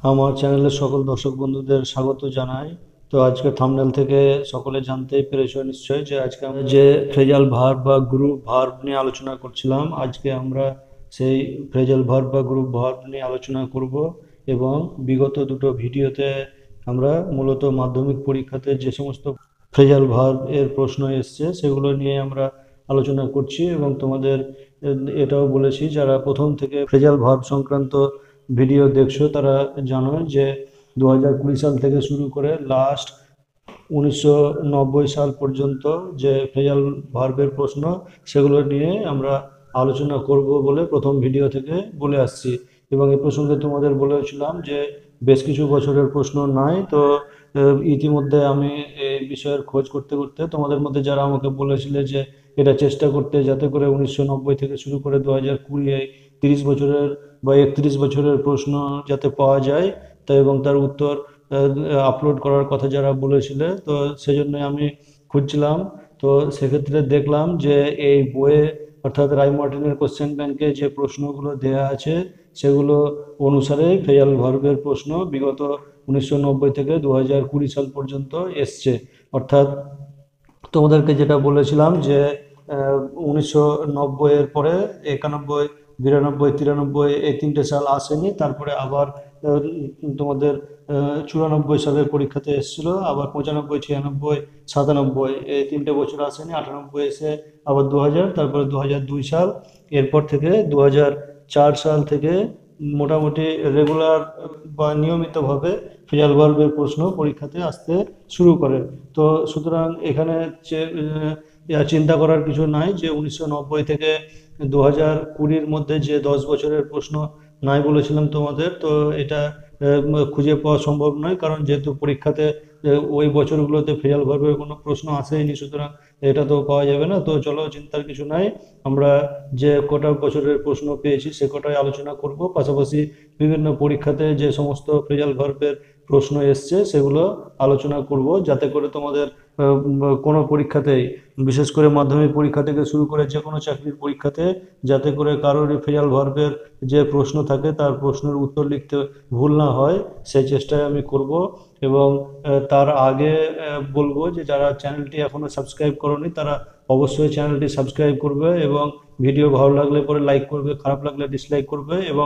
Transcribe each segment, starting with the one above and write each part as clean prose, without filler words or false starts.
আমার চ্যানেলের সকল দর্শক বন্ধুদের স্বাগত জানাই। তো আজকে থাম্বনেল থেকে সকলে জানতেই পেরেছো নিশ্চয়ই যে আজকে আমরা যে ফ্রেজাল ভার্ব বা গ্রুপ ভার্ব নিয়ে আলোচনা করছিলাম, আজকে আমরা সেই ফ্রেজাল ভার্ব বা গ্রুপ ভার্ব নিয়ে আলোচনা করব। এবং বিগত দুটো ভিডিওতে আমরা মূলত মাধ্যমিক পরীক্ষাতে যে সমস্ত ফ্রেজাল ভার্ব এর প্রশ্ন এসছে সেগুলো নিয়ে আমরা আলোচনা করছি, এবং তোমাদের এটাও বলেছি যারা প্রথম থেকে ফ্রেজাল ভার্ব সংক্রান্ত ভিডিও দেখছো তারা জানো যে 2020 সাল থেকে শুরু করে লাস্ট 1990 সাল পর্যন্ত যে ফ্রেজাল ভার্বের প্রশ্ন সেগুলো নিয়ে আমরা আলোচনা করব বলে প্রথম ভিডিও থেকে বলে আসছি। এবং এই প্রসঙ্গে তোমাদের বলেছিলাম যে বেশ কিছু বছরের প্রশ্ন নাই, তো ইতিমধ্যে আমি এই বিষয়ের খোঁজ করতে করতে তোমাদের মধ্যে যারা আমাকে বলেছিলে যে এটা চেষ্টা করতে যাতে করে 1990 থেকে শুরু করে 2020 30 বছরের বা 31 বছরের প্রশ্ন যাতে পাওয়া যায়, তা এবং তার উত্তর আপলোড করার কথা যারা বলেছিলে, তো সেজন্য আমি খুঁজছিলাম। তো সেক্ষেত্রে দেখলাম যে এই বইয়ে অর্থাৎ রায় মার্টিনের কোশ্চেন ব্যাংকে যে প্রশ্নগুলো দেয়া আছে সেগুলো অনুসারে ফ্রেজাল ভার্বের প্রশ্ন বিগত 1990 থেকে 2020 সাল পর্যন্ত এসছে। অর্থাৎ তোমাদেরকে যেটা বলেছিলাম যে 1990 এর পরে 91, 92, 93 এই তিনটে সাল আসেনি, তারপরে আবার তোমাদের 94 সালের পরীক্ষাতে এসেছিল, আবার 95, 96, 97 এই তিনটে বছর আসেনি, 98 এসে আবার 2000, তারপরে 2002 সাল, এরপর থেকে 2004 সাল থেকে মোটামুটি রেগুলার বা নিয়মিতভাবে ফ্রেজাল ভার্বের প্রশ্ন পরীক্ষাতে আসতে শুরু করে। তো সুতরাং এখানে চিন্তা করার কিছু নাই যে 1990 থেকে 2020-র মধ্যে যে 10 বছরের প্রশ্ন নাই বলেছিলাম তোমাদের, তো এটা খুঁজে পাওয়া সম্ভব নয়, কারণ যেহেতু পরীক্ষাতে ওই বছরগুলোতে ফ্রেজাল ভার্বের কোনো প্রশ্ন আসেনি, সুতরাং এটা তো পাওয়া যাবে না। তো চলো, চিন্তার কিছু নাই, আমরা যে কটা বছরের প্রশ্ন পেয়েছি সে কটাই আলোচনা করব, পাশাপাশি বিভিন্ন পরীক্ষাতে যে সমস্ত ফ্রেজাল ভার্বের প্রশ্ন এসছে সেগুলো আলোচনা করব, যাতে করে তোমাদের কোনো পরীক্ষাতেই, বিশেষ করে মাধ্যমিক পরীক্ষা থেকে শুরু করে যে কোনো চাকরির পরীক্ষাতে, যাতে করে কারোর ফ্রেজাল ভার্বের যে প্রশ্ন থাকে তার প্রশ্নের উত্তর লিখতে ভুল না হয় সেই চেষ্টাই আমি করব। এবং তার আগে বলবো যে যারা চ্যানেলটি এখনো সাবস্ক্রাইব করোনি তারা অবশ্যই চ্যানেলটি সাবস্ক্রাইব করবে, এবং ভিডিও ভালো লাগলে পরে লাইক করবে, খারাপ লাগলে ডিসলাইক করবে, এবং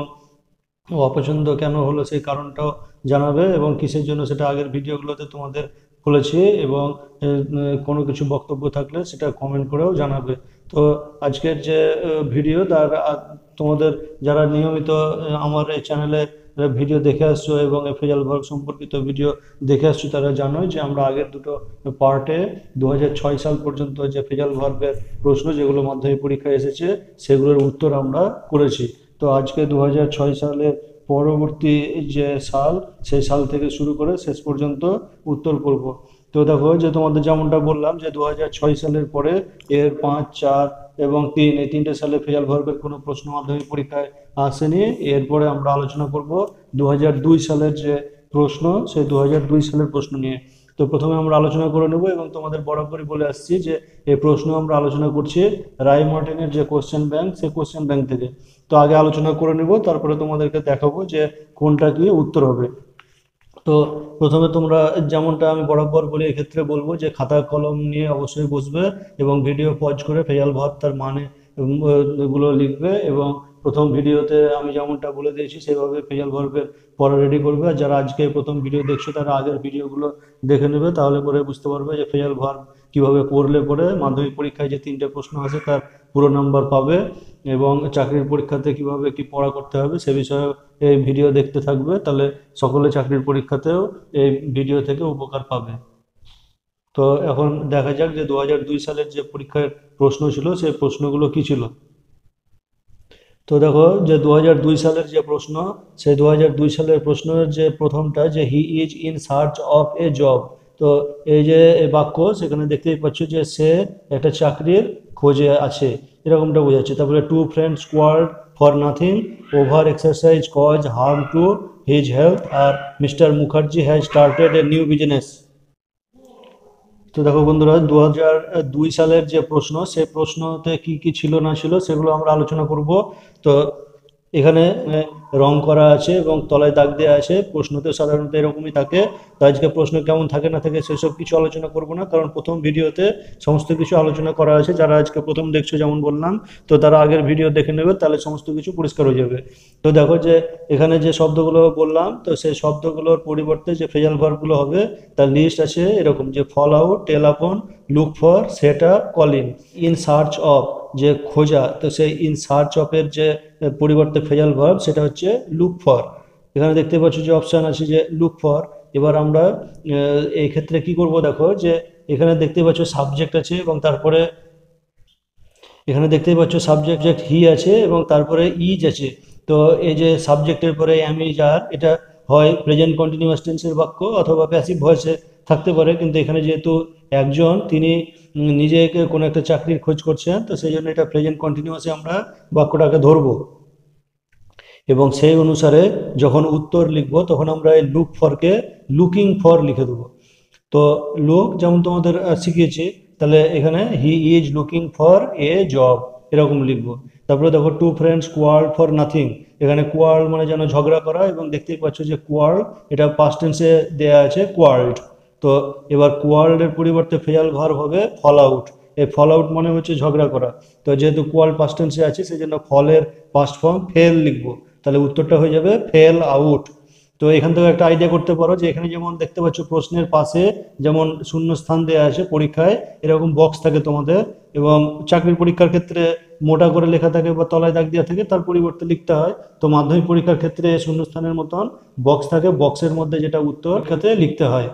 অপছন্দ কেন হলো সেই কারণটাও জানাবে, এবং কিসের জন্য সেটা আগের ভিডিওগুলোতে তোমাদের বলেছি, এবং কোনো কিছু বক্তব্য থাকলে সেটা কমেন্ট করেও জানাবে। তো আজকের যে ভিডিও তার তোমাদের যারা নিয়মিত আমার এই চ্যানেলে ভিডিও দেখে আসছো এবং ফ্রেজাল ভার্ব সম্পর্কিত ভিডিও দেখে আসছো তারা জানোই যে আমরা আগের দুটো পার্টে 2006 সাল পর্যন্ত যে ফ্রেজাল ভার্বের প্রশ্ন যেগুলো মাধ্যমিক পরীক্ষায় এসেছে সেগুলোর উত্তর আমরা করেছি। তো আজকে 2006 সালের পরবর্তী যে সাল সেই সাল থেকে শুরু করে শেষ পর্যন্ত উত্তর করব। তো দেখো যে তোমাদের যেমনটা বললাম যে 2006 সালের পরে এর 5, 4 এবং 3 এই তিনটে সালে ফ্রেজাল ভার্বের কোনো প্রশ্ন মাধ্যমিক পরীক্ষায় আসেনি। এরপরে আমরা আলোচনা করব 2002 সালের যে প্রশ্ন, সেই 2002 সালের প্রশ্ন নিয়ে। তো প্রথমে আমরা আলোচনা করে নেব, এবং তোমাদের বরাবরই বলে আসছি যে এই প্রশ্ন আমরা আলোচনা করছি রায় মার্টিনের যে কোশ্চেন ব্যাংক সেই কোশ্চেন ব্যাংক থেকে। তো আগে আলোচনা করে নেব, তারপরে তোমাদেরকে দেখাবো যে কোনটা কি উত্তর হবে। তো প্রথমে তোমরা, যেমনটা আমি বরাবর বলি, এক্ষেত্রে বলবো যে খাতা কলম নিয়ে অবশ্যই বসবে এবং ভিডিও পজ করে ফেজাল ভাব তার মানে গুলো লিখবে, এবং প্রথম ভিডিওতে আমি যেমনটা বলে দিয়েছি সেইভাবে ফেজাল ভার্বের পড়া রেডি করবে। আর যারা আজকে প্রথম ভিডিও দেখছো তারা আগের ভিডিওগুলো দেখে নেবে, তাহলে পরে বুঝতে পারবে যে ফেজাল ভার্ব কিভাবে পড়লে পরে মাধ্যমিক পরীক্ষায় যে তিনটে প্রশ্ন আছে তার পুরো নাম্বার পাবে, এবং চাকরির পরীক্ষাতে কিভাবে কি পড়া করতে হবে সে বিষয়ে এই ভিডিও দেখতে থাকবে, তাহলে সকলে চাকরির পরীক্ষাতেও এই ভিডিও থেকে উপকার পাবে। তো এখন দেখা যাক যে 2002 সালের যে পরীক্ষার প্রশ্ন ছিল সেই প্রশ্নগুলো কি ছিল। তো দেখো যে 2002 সালের যে প্রশ্ন, সেই 2002 সালের প্রশ্নের যে প্রথমটা যে he is in search of a job. তো এই যে এই বাক্য সেখানে দেখতেই পাচ্ছ যে সে একটা চাকরির খোঁজে আছে, এরকমটা বোঝাচ্ছে। তারপরে two friends quarrelled for nothing, over exercise cause harm to his health, আর mister Mukherjee has started a new business. তো দেখো বন্ধুরা, 2002 সালের যে প্রশ্ন সেই প্রশ্নতে কি কি ছিল না ছিল সেগুলো আমরা আলোচনা করব। তো এখানে রং করা আছে এবং তলায় দাগ দেওয়া আছে। প্রশ্নতেও সাধারণত এরকমই থাকে। তো আজকে প্রশ্ন কেমন থাকে না থাকে সেসব কিছু আলোচনা করব না, কারণ প্রথম ভিডিওতে সমস্ত কিছু আলোচনা করা আছে। যারা আজকে প্রথম দেখছো যেমন বললাম, তো তারা আগের ভিডিও দেখে নেবে, তাহলে সমস্ত কিছু পরিষ্কার হয়ে যাবে। তো দেখো যে এখানে যে শব্দগুলো বললাম, তো সেই শব্দগুলোর পরিবর্তে যে ফ্রেজাল ভার্বগুলো হবে তার লিস্ট আছে এরকম, যে ফল out, tell upon, look for, set up, call in search of যে খোঁজা, তো সেই ইন সার্চ অফের যে পরিবর্তে ফ্রেজাল ভার্ব সেটা হচ্ছে লুক ফর। এখানে দেখতে পাচ্ছ যে অপশান আছে যে লুক ফর। এবার আমরা এই ক্ষেত্রে কি করব, দেখো যে এখানে দেখতে পাচ্ছ সাবজেক্ট আছে এবং তারপরে এখানে দেখতেই পাচ্ছ সাবজেক্ট হি আছে এবং তারপরে ইজ আছে। তো এই যে সাবজেক্টের পরে অ্যাম ইজ আর, এটা হয় প্রেজেন্ট কন্টিনিউয়াস টেন্সের বাক্য অথবা প্যাসিভ ভয়েসে থাকতে পারে, কিন্তু এখানে যেহেতু একজন তিনি নিজেকে কোনো একটা চাকরির খোঁজ করছেন, তো সেই জন্য এটা প্রেজেন্ট কন্টিনিউয়াসে আমরা বাক্যটাকে ধরবো। এবং সেই অনুসারে যখন উত্তর লিখবো তখন আমরা এই লুক ফরকে লুকিং ফর লিখে দেবো। তো লুক যেমন তোমাদের শিখিয়েছি, তাহলে এখানে he is looking for a job এরকম লিখবো। তারপরে দেখো two friends quarrelled for nothing, এখানে কোয়ার্ড মানে যেন ঝগড়া করা, এবং দেখতেই পাচ্ছ যে কোয়ার্ড এটা পাস্ট টেন্সে দেয়া আছে কোয়ার্ড। তো এবার কোয়ার্ডের পরিবর্তে ফ্রেজাল ভার্ব হবে ফল আউট। এই ফল আউট মানে হচ্ছে ঝগড়া করা। তো যেহেতু কোয়ার্ড পাস্ট টেন্সে আছে সেই জন্য ফলের পাস্ট ফর্ম ফেল লিখবো, তাহলে উত্তরটা হয়ে যাবে ফেল আউট। তো এখান থেকে একটা আইডিয়া করতে পারো যে এখানে যেমন দেখতে পাচ্ছ প্রশ্নের পাশে যেমন শূন্য স্থান দেওয়া আছে, পরীক্ষায় এরকম বক্স থাকে তোমাদের, এবং চাকরির পরীক্ষার ক্ষেত্রে মোটা করে লেখা থাকে বা তলায় দাগ দেওয়া থাকে, তার পরিবর্তে লিখতে হয়। তো মাধ্যমিক পরীক্ষার ক্ষেত্রে শূন্যস্থানের মতন বক্স থাকে, বক্সের মধ্যে যেটা উত্তর পরীক্ষাতে লিখতে হয়।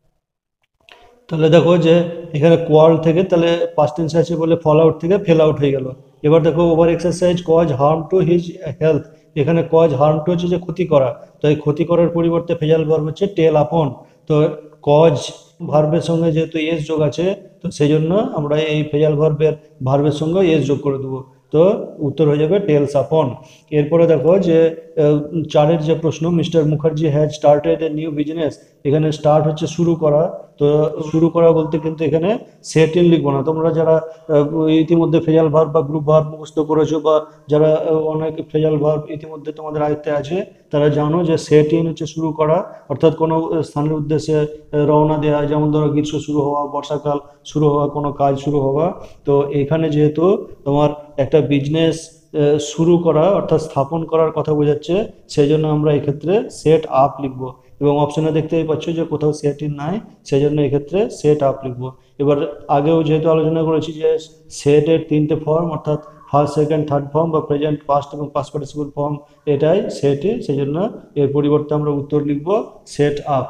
তাহলে দেখো যে এখানে কোয়াল থেকে তাহলে পাস্ট টেন্স আছে বলে ফল আউট থেকে ফেল আউট হয়ে গেল। এবার দেখো over exercise cause harm to his health, এখানে কজ হার্ম টু হচ্ছে যে ক্ষতি করা, তো এই ক্ষতি করার পরিবর্তে ফেজাল ভার্ব হচ্ছে টেল আপন। তো কজ ভার্বের সঙ্গে যেহেতু এস যোগ আছে, তো সেই জন্য আমরা এই ফেজাল ভার্বের সঙ্গে এস যোগ করে দেবো। তো উত্তর হয়ে যাবে টেলস আপন। এরপরে দেখো যে চারের যে প্রশ্ন, mister Mukherjee has started a new business, এখানে স্টার্ট হচ্ছে শুরু করা। তো শুরু করা বলতে কিন্তু এখানে সেট ইন লিখবো না। তোমরা যারা ইতিমধ্যে ফ্রেজাল ভার্ব বা গ্রুপ ভার্ব মুখস্থ করেছো, বা যারা অনেক ফ্রেজাল ভার্ব ইতিমধ্যে তোমাদের আয়ত্তে আছে, তারা জানো যে সেট ইন হচ্ছে শুরু করা, অর্থাৎ কোনো স্থানের উদ্দেশ্যে রওনা দেওয়া, যেমন ধরো গ্রীষ্ম শুরু হওয়া, বর্ষাকাল শুরু হওয়া, কোনো কাজ শুরু হওয়া। তো এখানে যেহেতু তোমার একটা বিজনেস শুরু করা অর্থাৎ স্থাপন করার কথা বোঝাচ্ছে, সেই জন্য আমরা এক্ষেত্রে সেট আপ লিখবো। এবং অপশনে দেখতেই পাচ্ছ যে কোথাও সেট ইন নাই, সেই জন্য এক্ষেত্রে সেট আপ লিখবো। এবার আগেও যেহেতু আলোচনা করেছি যে সেটের তিনটে ফর্ম, অর্থাৎ ফার্স্ট, সেকেন্ড, থার্ড ফর্ম বা প্রেজেন্ট, পাস্ট এবং পাস্ট পার্টিসিপল ফর্ম এটাই সেটে, সেই জন্য এর পরিবর্তে আমরা উত্তর লিখবো সেট আপ।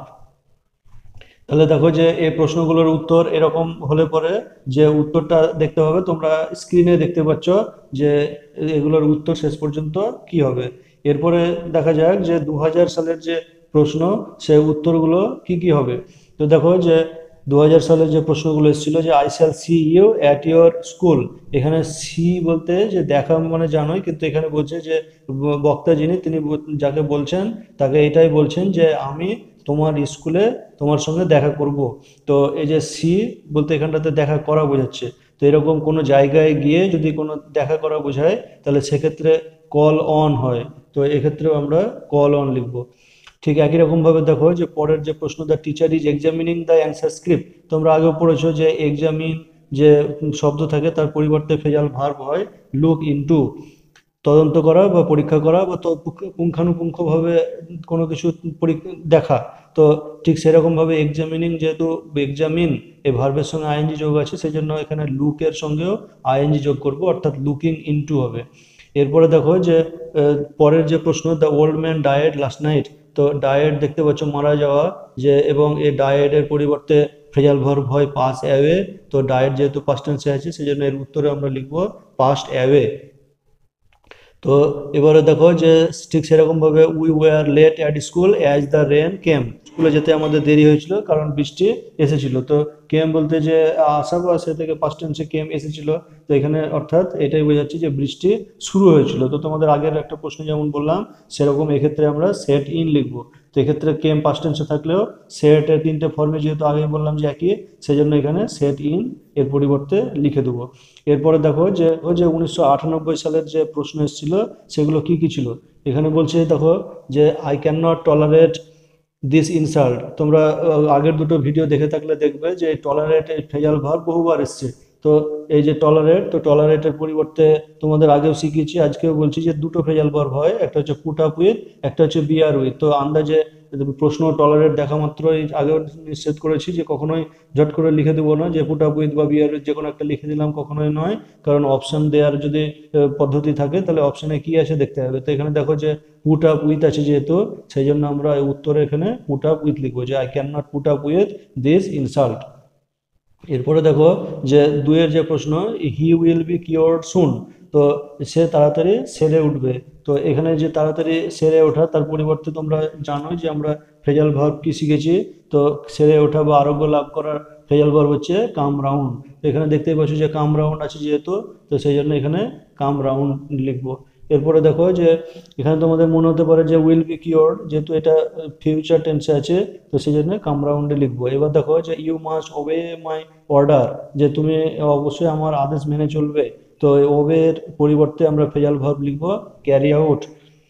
তাহলে দেখো যে এই প্রশ্নগুলোর উত্তর এরকম হলে পরে যে উত্তরটা দেখতে হবে, তোমরা স্ক্রিনে দেখতে পাচ্ছ যে এগুলোর উত্তর শেষ পর্যন্ত কি হবে। এরপরে দেখা যাক যে 2000 সালের যে প্রশ্ন, সেই উত্তরগুলো কি কি হবে। তো দেখো যে 2000 সালের যে প্রশ্নগুলো এসেছিল যে I shall see you at your school, এখানে সি বলতে যে দেখা মানে জানোই, কিন্তু এখানে বলছে যে বক্তা যিনি তিনি যাকে বলছেন তাকে এটাই বলছেন যে আমি তোমার স্কুলে তোমার সঙ্গে দেখা করব। তো এই যে সি বলতে এখানটাতে দেখা করা বোঝাচ্ছে। তো এরকম কোনো জায়গায় গিয়ে যদি কোনো দেখা করা বোঝায়, তাহলে সেক্ষেত্রে কল অন হয়। তো এক্ষেত্রেও আমরা কল অন লিখব। ঠিক একই রকমভাবে দেখো যে পরের যে প্রশ্ন, the teacher is examining the answer script, তোমরা আগেও পড়েছো যে এক্সামিন যে শব্দ থাকে তার পরিবর্তে ফ্রেজাল ভার্ব হয় লুক ইনটু, তদন্ত করা বা পরীক্ষা করা বা পুঙ্খানুপুঙ্খভাবে কোনো কিছু দেখা। তো ঠিক সেরকমভাবে এক্সামিনিং, যেহেতু এক্সামিন এই ভার্বের সঙ্গে আইএনজি যোগ আছে, সেই জন্য এখানে লুকের সঙ্গেও আইএনজি যোগ করব, অর্থাৎ লুকিং ইনটু হবে। এরপরে দেখো যে পরের যে প্রশ্ন, the old man died last night, তো ডায়েট দেখতে পাচ্ছ মারা যাওয়া, যে এবং এই ডায়েটের পরিবর্তে ফ্রেজাল ভার্ব হয় পাস অ্যাওয়ে। তো ডায়েট যেহেতু পাস্ট টেন্সে আছে, সেই জন্য এর উত্তরে আমরা লিখব পাস্ট অ্যাওয়ে। তো এবারে দেখো যে ঠিক সেরকমভাবে we were late at school as the rain came, স্কুলে যেতে আমাদের দেরি হয়েছিল কারণ বৃষ্টি এসেছিল। তো কেম বলতে যে আসাবো, সে থেকে পাস্ট টেন্সে কেম এসেছিল। তো এখানে অর্থাৎ এটাই বোঝাচ্ছে যে বৃষ্টি শুরু হয়েছিল। তো তোমাদের আগের একটা প্রশ্ন যেমন বললাম সেরকম এক্ষেত্রে আমরা সেট ইন লিখবো। তো এক্ষেত্রে কেম পাস্ট টেন্সে থাকলেও সেটের তিনটে ফর্মে যেহেতু আগে বললাম যে একই, সেই জন্য এখানে সেট ইন এর পরিবর্তে লিখে দেবো। এরপরে দেখো যে ও যে 1998 সালের যে প্রশ্ন এসেছিল সেগুলো কি কি ছিল। এখানে বলছে দেখো যে I can not tolerate this insult. তোমরা আগের দুটো ভিডিও দেখে থাকলে দেখবে যে টলারেট এই ফ্রেজাল ভার্ব বহুবার এসছে। তো এই যে টলারেট, তো টলারেটের পরিবর্তে তোমাদের আগেও শিখিয়েছি, আজকেও বলছি যে দুটো ফ্রেজাল ভার্ব হয়, একটা হচ্ছে পুট আপ উইথ, একটা হচ্ছে বিয়ার উইথ। তো আন্দাজে প্রশ্ন টলারেট দেখা মাত্রই আগেও নিশ্চিত করেছি যে কখনোই ঝট করে লিখে দেবো না যে পুট আপ উইথ বা বিয়ার উইথ যে কোনো একটা লিখে দিলাম, কখনোই নয়। কারণ অপশন দেওয়ার যদি পদ্ধতি থাকে তাহলে অপশনে কি আছে দেখতে হবে। তো এখানে দেখো যে পুট আপ উইথ আছে যেহেতু, সেই জন্য আমরা উত্তরে এখানে পুট আপ উইথ লিখবো যে I can not put up with this insult. এরপরে দেখো যে দুইয়ের যে প্রশ্ন, he will be cured soon. তো সে তাড়াতাড়ি সেরে উঠবে। তো এখানে যে তাড়াতাড়ি সেরে ওঠা, তার পরিবর্তে তোমরা জানোই যে আমরা ফ্রেজাল ভার্ব কি শিখেছি। তো সেরে ওঠা বা আরোগ্য লাভ করার ফ্রেজাল ভার্ব হচ্ছে কাম রাউন্ড। এখানে দেখতেই পাচ্ছ যে কাম রাউন্ড আছে যেহেতু, তো সেই জন্য এখানে কাম রাউন্ড লিখবো। এরপরে দেখো যে এখানে তোমাদের মনে হতে পারে যে উইল বি কিওর্ড, যেহেতু এটা ফিউচার টেন্সে আছে, তো সেই জন্য কাম রাউন্ডে লিখবো। এবার দেখো যে you must obey my order, যে তুমি অবশ্যই আমার আদেশ মেনে চলবে। তো ওবের পরিবর্তে আমরা ফ্রেজাল ভার্ব লিখবো ক্যারি আউট।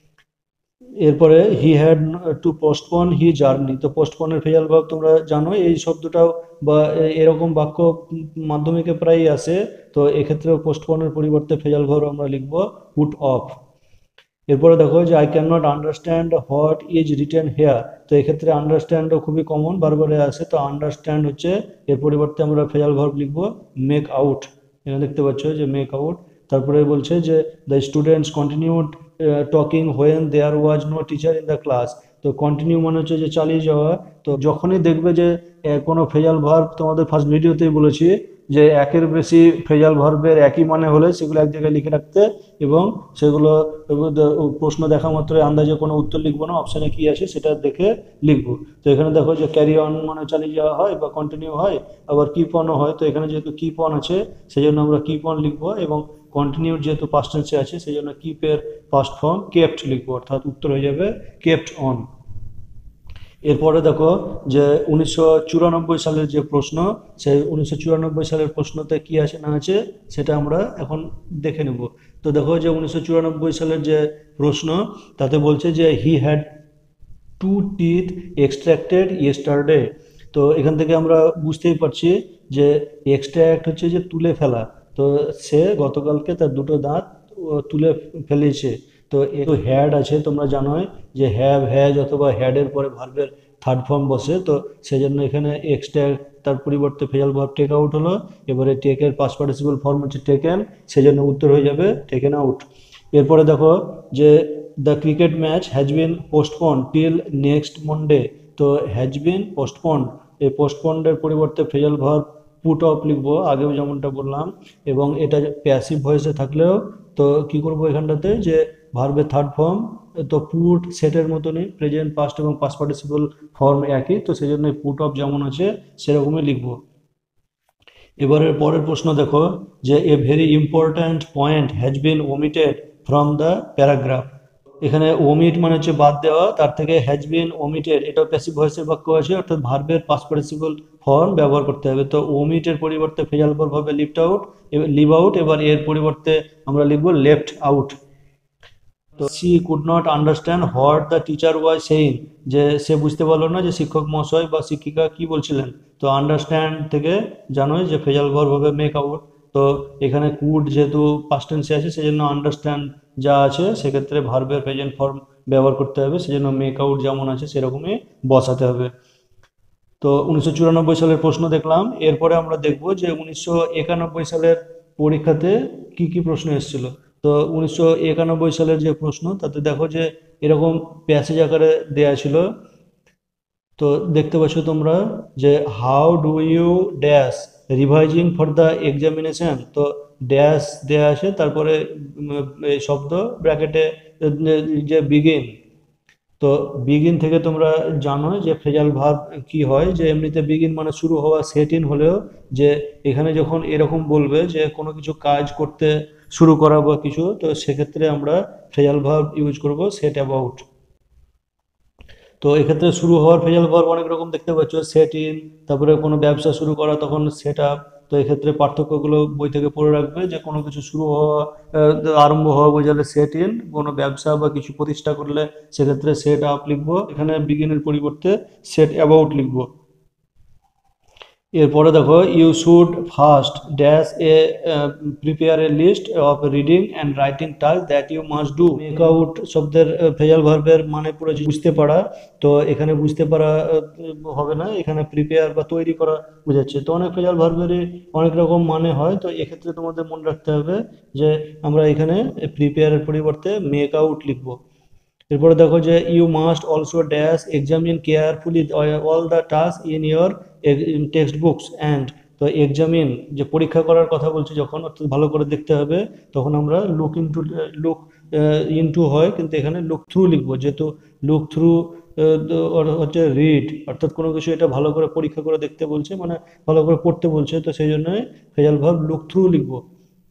এরপরে he had to postpone he journey. তো পোস্টপনের ফ্রেজাল ভার্ব তোমরা জানো, এই শব্দটাও বা এরকম বাক্য মাধ্যমিকে প্রায়ই আসে। তো এক্ষেত্রেও পোস্টপনের পরিবর্তে ফ্রেজাল ভার্ব আমরা লিখবো পুট অফ। এরপরে দেখো যে I can not understand what is written here. তো এক্ষেত্রে আন্ডারস্ট্যান্ডও খুবই কমন, বারবারে আসে। তো আন্ডারস্ট্যান্ড হচ্ছে এর পরিবর্তে আমরা ফ্রেজাল ভার্ব লিখবো মেক আউট। এখানে দেখতে পাচ্ছ যে মেক আউট। তারপরে বলছে যে the students continued talking when there was no teacher in the class. তো কন্টিনিউ মানে হচ্ছে যে চালিয়ে যাওয়া। তো যখনই দেখবে যে কোনো ফ্রেজাল ভার্ব, তোমাদের ফার্স্ট ভিডিওতেই বলেছি যে একের বেশি ফ্রেজাল ভার্বের একই মানে হলে সেগুলো এক জায়গায় লিখে রাখতে, এবং সেগুলো প্রশ্ন দেখা মাত্রই আন্দাজে কোনো উত্তর লিখবো না, অপশানে কি আছে সেটা দেখে লিখবো। তো এখানে দেখো যে ক্যারি অন মানে চালিয়ে যাওয়া হয় বা কন্টিনিউ হয়, আবার কিপ অনও হয়। তো এখানে যেহেতু কিপ অন আছে সেই জন্য আমরা কিপ অন লিখবো, এবং কন্টিনিউর যেহেতু পাস্ট টেন্সে আছে সেই জন্য কিপের পাস্ট ফর্ম কেপ্ট লিখবো, অর্থাৎ উত্তর হয়ে যাবে কেপ্ট অন। এরপরে দেখো যে 1994 সালের যে প্রশ্ন, সেই 1994 সালের প্রশ্নতে কি আছে না আছে সেটা আমরা এখন দেখে নেব। তো দেখো যে 1994 সালের যে প্রশ্ন, তাতে বলছে যে he had two teeth extracted yesterday. তো এখান থেকে আমরা বুঝতেই পারছি যে এক্সট্র্যাক্ট হচ্ছে যে তুলে ফেলা। তো সে গতকালকে তার দুটো দাঁত তুলে ফেলেছে। তো একটু হ্যাড আছে, তোমরা জানোই যে হ্যাভ হ্যাজ অথবা হ্যাডের পরে ভার্বের থার্ড ফর্ম বসে। তো সেই জন্য এখানে এক্সট্র্যাক্ট তার পরিবর্তে ফেজাল ভার্ব টেক আউট হলো। এবারে টেকের পাস্ট পার্টিসিপল ফর্ম হচ্ছে টেকেন, সেই জন্য উত্তর হয়ে যাবে টেকেন আউট। এরপরে দেখো যে the cricket match has been postpone till next Monday. তো হ্যাজ বিন পোস্টপন্ড, এই পোস্টপন্ডের পরিবর্তে ফ্রেজাল ভার্ব পুট অফ লিখবো, আগেও যেমনটা বললাম। এবং এটা প্যাসিভ ভয়েসে থাকলেও তো কি করব এখানটাতে যে ভার্বের থার্ড ফর্ম, তো পুট সেটের মতনই প্রেজেন্ট পাস্ট এবং পাস্ট পার্টিসিপল ফর্ম একই, তো সেই জন্য পুট অফ যেমন আছে সেরকমই লিখবো। এবারের পরের প্রশ্ন দেখো যে a very important point has been omitted from the paragraph. এখানে ওমিট মানে হচ্ছে বাদ দেওয়া, তার থেকে হ্যাজ বিন ওমিটেড এটাও প্যাসিভ ভয়েসের বাক্য আছে, অর্থাৎ ভার্বের পাস্ট পার্টিসিপল ফর্ম ব্যবহার করতে হবে। তো ওমিটের পরিবর্তে ফ্রেজাল ভার্ব হবে লিফট আউট, লিভ আউট। এবার এর পরিবর্তে আমরা লিখবো লেফট আউট। তো she could not understand what the teacher was saying, যে সে বুঝতে পারলো না যে শিক্ষক মহাশয় বা শিক্ষিকা কি বলছিলেন। তো আন্ডারস্ট্যান্ড থেকে জানোই যে ফ্রেজাল ভার্ব হবে মেক আউট। তো এখানে কুড যেহেতু পাস্ট টেন্সে আছে সেই জন্য আন্ডারস্ট্যান্ড যা আছে সেক্ষেত্রে ভার্বের প্রেজেন্ট ফর্ম ব্যবহার করতে হবে, সেই জন্য মেক আউট যেমন আছে সেরকমই বসাতে হবে। তো 1994 সালের প্রশ্ন দেখলাম। এরপরে আমরা দেখব যে 1991 সালের পরীক্ষাতে কি কি প্রশ্ন এসেছিল। তো 1991 সালের যে প্রশ্ন, তাতে দেখো যে এরকম প্যাসেজ আকারে দেয়া ছিল। তো দেখতে পাচ্ছ তোমরা যে how do you dash revising for the examination. তো ড্যাশ দেয়া আছে, তারপরে এই শব্দ ব্র্যাকেটে যে বিগিন। তো বিগিন থেকে তোমরা জানো যে ফ্রেজাল ভার্ব কি হয়, যে এমনিতে বিগিন মানে শুরু হওয়া, সেট ইন হলেও যে এখানে যখন এরকম বলবে যে কোনো কিছু কাজ করতে শুরু করা বা কিছু, তো সেক্ষেত্রে আমরা ফ্রেজাল ভার্ব ইউজ করব সেট অ্যাবাউট। তো এক্ষেত্রে শুরু হওয়ার ফ্রেজাল ভার্ব অনেক রকম দেখতে পাচ্ছ, সেট ইন, তারপরে কোনো ব্যবসা শুরু করা তখন সেট আপ। তো এক্ষেত্রে পার্থক্যগুলো বই থেকে পড়ে রাখবে, যে কোনো কিছু শুরু হওয়া, আরম্ভ হওয়া বোঝালে সেট ইন, কোনো ব্যবসা বা কিছু প্রতিষ্ঠা করলে সেক্ষেত্রে সেট আপ লিখবো, এখানে বিগিনের পরিবর্তে সেট অ্যাবাউট লিখবো। এরপরে দেখো, you should first dash a prepare a list of reading and writing task that you must do. Make out শব্দের ফ্রেজাল ভার্বের মানে পুরো বুঝতে পারা, তো এখানে বুঝতে পারা হবে না, এখানে প্রিপেয়ার বা তৈরি করা বোঝাচ্ছে। তো অনেক ফ্রেজাল ভার্বেরই অনেক রকম মানে হয়, তো এক্ষেত্রে তোমাদের মনে রাখতে হবে যে আমরা এখানে প্রিপেয়ারের পরিবর্তে মেক আউট লিখবো। এরপরে দেখো যে you must also dash examine carefully all the task in your text books and. তো এক্সামিন যে পরীক্ষা করার কথা বলছি যখন, অর্থাৎ ভালো করে দেখতে হবে, তখন আমরা লুক ইনটু হয়, কিন্তু এখানে লুক থ্রু লিখবো, যেহেতু লুক থ্রু হচ্ছে রিড, অর্থাৎ কোনো কিছু এটা ভালো করে পরীক্ষা করে দেখতে বলছে, মানে ভালো করে পড়তে বলছে, তো সেই জন্যই ফ্রেজাল ভার্ব লুক থ্রু লিখবো।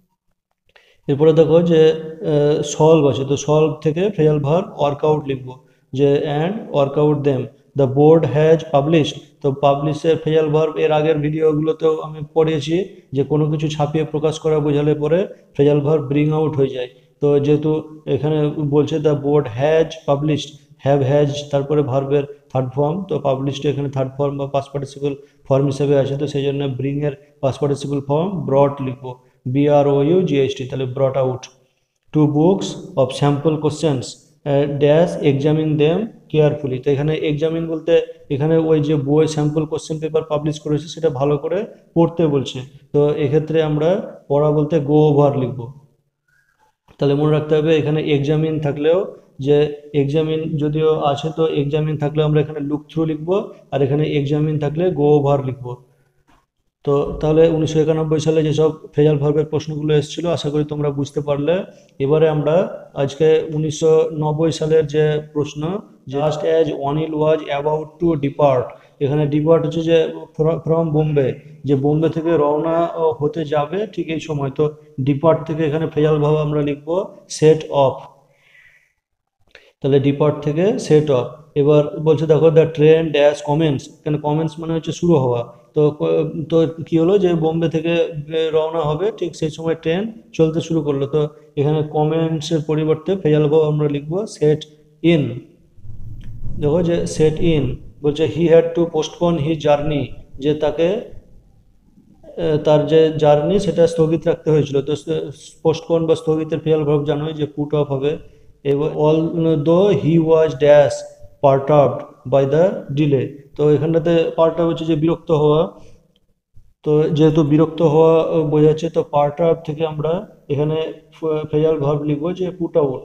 এরপরে দেখো যে সলভ আছে, তো সলভ থেকে ফ্রেজাল ভার্ব ওয়ার্কআউট লিখবো, যে and work out them the board has published. তো পাবলিশের ফ্রেজাল ভার্ব এর আগের ভিডিওগুলোতেও আমি পড়েছি, যে কোনো কিছু ছাপিয়ে প্রকাশ করা বোঝালে পরে ফ্রেজাল ভার্ব ব্রিং আউট হয়ে যায়। তো যেহেতু এখানে বলছে the board has published, have has তারপরে ভার্বের থার্ড ফর্ম, তো পাবলিশড এখানে থার্ড ফর্ম বা পাস্ট পার্টিসিপল ফর্ম হিসেবে আছে, তো সেই জন্য ব্রিং এর পাস্ট পার্টিসিপল ফর্ম ব্রট লিখবো, BROUGHT, তাহলে brought out. Two books of sample questions dash examine them carefully. তো এখানে এক্সামিন বলতে এখানে ওই যে বই স্যাম্পল কোশ্চেন পেপার পাবলিশ করেছে সেটা ভালো করে পড়তে বলছে, তো এক্ষেত্রে আমরা পড়া বলতে গো ওভার লিখবো। তাহলে মনে রাখতে হবে এখানে এক্সামিন থাকলেও, যে এক্সামিন যদিও আছে, তো এক্সামিন থাকলেও আমরা এখানে লুক থ্রু লিখবো, আর এখানে এক্সামিন থাকলে গো ওভার লিখবো। তো তাহলে 1991 সালে যেসব ফ্রেজাল ভার্বের প্রশ্নগুলো এসেছিল, আশা করি তোমরা বুঝতে পারলে। এবারে আমরা আজকে 1990 সালের যে প্রশ্ন, just as Anil was about to depart. এখানে ডিপার্ট হচ্ছে যে ফ্রম বোম্বে, যে বোম্বে থেকে রওনা হতে যাবে ঠিক এই সময়, তো ডিপার্ট থেকে এখানে ফ্রেজাল ভার্ব আমরা লিখবো সেট অফ। তাহলে ডিপার্ট থেকে সেট অফ। এবার বলছে দেখো দ্য ট্রেন ড্যাশ কমেন্টস, এখানে কমেন্টস মানে হচ্ছে শুরু হওয়া। তো তো কি হলো, যে বোম্বে থেকে রওনা হবে ঠিক সেই সময় ট্রেন চলতে শুরু করলো, তো এখানে কমেন্টসের পরিবর্তে ফ্রেজাল ভার্ব আমরা লিখবো সেট ইন। দেখো যে সেট ইন বলছে he had to postpone he journey, যে তাকে তার যে জার্নি সেটা স্থগিত রাখতে হয়েছিল। তো পোস্টপোন বা স্থগিতের ফ্রেজাল ভার্ব জানোই যে পুট অফ হবে। এবার although he was dash perturbed by the delay. তো এখানটাতে পার্টার্ব হচ্ছে যে বিরক্ত হওয়া, তো যেহেতু বিরক্ত হওয়া বোঝাচ্ছে, তো পার্টার্ব থেকে আমরা এখানে ফ্রেজাল ভার্ব লিখবো যে পুট আউট।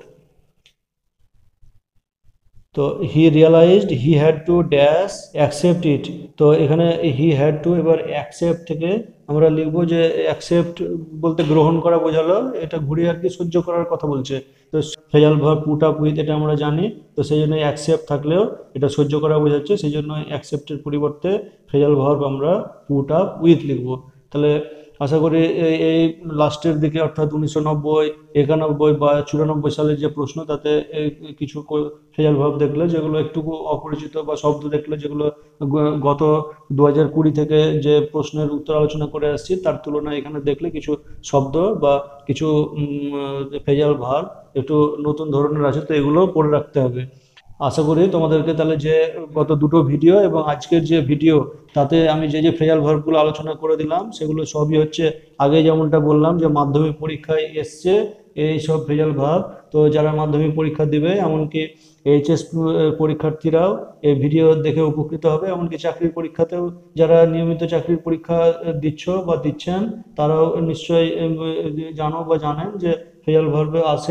তো he realised he had to dash accept it. তো এখানে হি হ্যাড টু, এবার অ্যাকসেপ্ট থেকে আমরা লিখবো যে অ্যাকসেপ্ট বলতে গ্রহণ করা বোঝালো, এটা ঘুরিয়ে আর কি সহ্য করার কথা বলছে। তো phrasal verb put up with এটা আমরা জানি, তো সেই জন্য অ্যাকসেপ্ট থাকলেও এটা সহ্য করা বোঝাচ্ছে, সেই জন্য অ্যাকসেপ্টের পরিবর্তে ফ্রেজাল ভার্ব আমরা পুট আপ উইথ লিখবো। তাহলে আশা করি এই লাস্টের দিকে, অর্থাৎ 1990, 91 বা 94 সালের যে প্রশ্ন, তাতে কিছু ফ্রেজাল ভার্ব দেখলে যেগুলো একটু অপরিচিত, বা শব্দ দেখলে যেগুলো গত 2020 থেকে যে প্রশ্নের উত্তর আলোচনা করে আসছি তার তুলনায় এখানে দেখলে কিছু শব্দ বা কিছু ফ্রেজাল ভার্ব একটু নতুন ধরনের আছে, তো এগুলো পড়ে রাখতে হবে। আশা করি তোমাদেরকে তাহলে যে গত দুটো ভিডিও এবং আজকের যে ভিডিও, তাতে আমি যে যে ফ্রেজাল ভার্বগুলো আলোচনা করে দিলাম সেগুলো সবই হচ্ছে আগে যেমনটা বললাম যে মাধ্যমিক পরীক্ষায় এসছে এই সব ফ্রেজাল ভার্ব। তো যারা মাধ্যমিক পরীক্ষা দিবে, এমনকি এইচএস পরীক্ষার্থীরাও এই ভিডিও দেখে উপকৃত হবে, এমনকি চাকরির পরীক্ষাতেও যারা নিয়মিত চাকরির পরীক্ষা দিচ্ছ বা দিচ্ছেন, তারাও নিশ্চয়ই জানো বা জানেন যে ফ্রেজাল ভার্বে আসেই। তো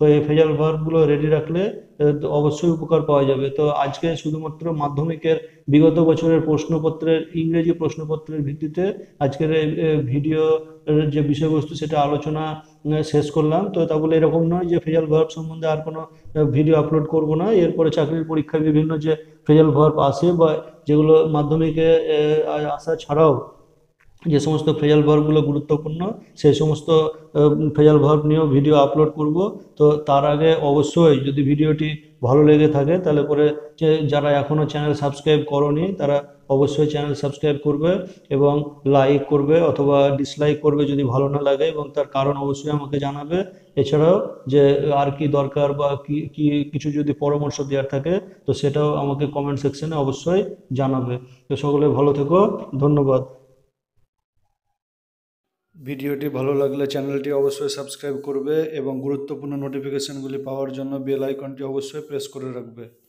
তো এই ফ্রেজাল ভার্বগুলো রেডি রাখলে অবশ্যই উপকার পাওয়া যাবে। তো আজকে শুধুমাত্র মাধ্যমিকের বিগত বছরের প্রশ্নপত্রের ইংরেজি প্রশ্নপত্রের ভিত্তিতে আজকের এই ভিডিও যে বিষয়বস্তু সেটা আলোচনা শেষ করলাম। তো তা বলে এরকম নয় যে ফ্রেজাল ভার্ব সম্বন্ধে আর কোনো ভিডিও আপলোড করব না। এরপরে চাকরির পরীক্ষায় বিভিন্ন যে ফ্রেজাল ভার্ব আসে বা যেগুলো মাধ্যমিকে আসা ছাড়াও যে সমস্ত ফ্রেজাল ভার্বগুলো গুরুত্বপূর্ণ সেই সমস্ত ফ্রেজাল ভার্ব নিয়েও ভিডিও আপলোড করব। তো তার আগে অবশ্যই যদি ভিডিওটি ভালো লেগে থাকে তাহলে করে যে যারা এখনও চ্যানেল সাবস্ক্রাইব করনি তারা অবশ্যই চ্যানেল সাবস্ক্রাইব করবে এবং লাইক করবে অথবা ডিসলাইক করবে যদি ভালো না লাগে, এবং তার কারণ অবশ্যই আমাকে জানাবে। এছাড়াও যে আর কি দরকার বা কি কি কিছু যদি পরামর্শ দেওয়ার থাকে তো সেটাও আমাকে কমেন্ট সেকশনে অবশ্যই জানাবে। তো সকলে ভালো থেকো, ধন্যবাদ। ভিডিওটি ভালো লাগলে চ্যানেলটি অবশ্যই সাবস্ক্রাইব করবে এবং গুরুত্বপূর্ণ নোটিফিকেশনগুলি পাওয়ার জন্য বেল আইকনটি অবশ্যই প্রেস করে রাখবে।